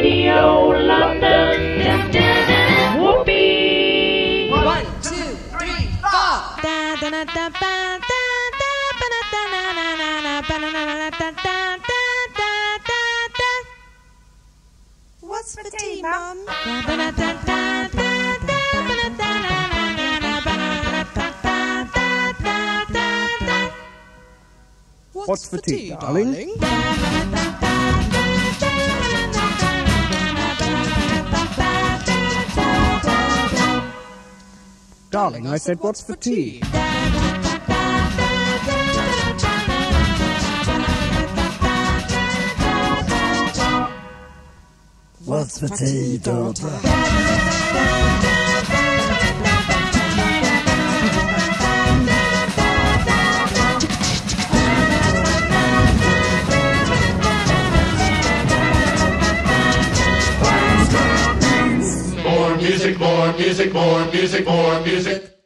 Radio London. Whoopee! 1, 2, 3, 4. What's for tea, Mum? What's for tea, darling? Darling, I said, what's for tea? What's for tea, daughter? More music, more music, more music, more music.